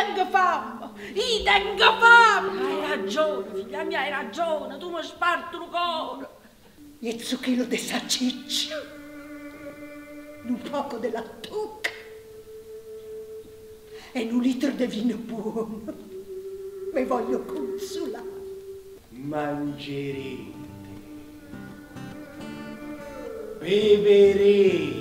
tengo fame, io tengo fame. Hai ragione, figlia mia, hai ragione, tu mi sparti il cuore. Mezzo chilo di salsiccia, un poco di lattuga e un litro di vino buono. Mi voglio consolare. Mangerete, beverete.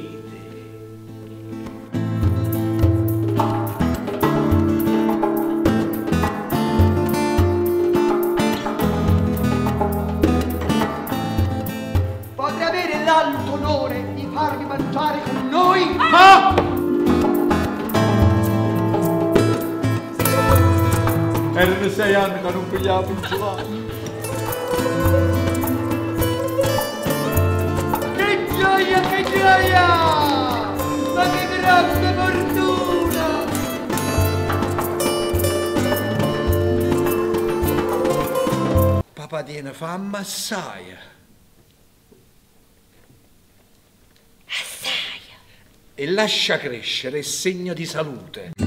Potrei avere l'alto onore di farvi mangiare con noi? Ah! Erano 6 anni che non pigliavo il gelato. Che gioia, che gioia! Ma che grande fortuna! Papà tiene fame assai. E lascia crescere il segno di salute.